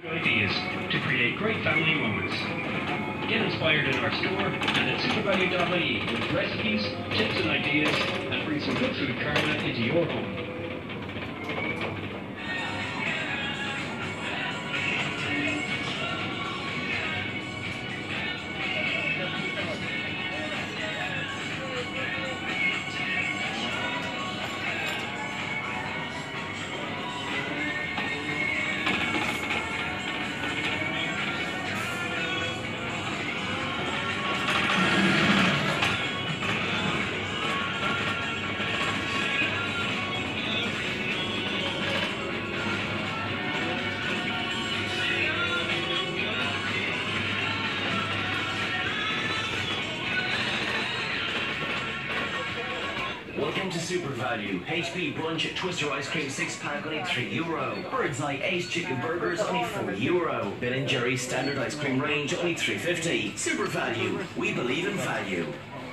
Ideas to create great family moments. Get inspired in our store and at scrubberdryer.ie with recipes, tips and ideas, and bring some good food karma into your home. Welcome to Super Value. HP Brunch Twister Ice Cream 6-pack only €3. Bird's Eye Ace Chicken Burgers only €4. Ben & Jerry's Standard Ice Cream Range only $3.50. Super Value. We believe in value.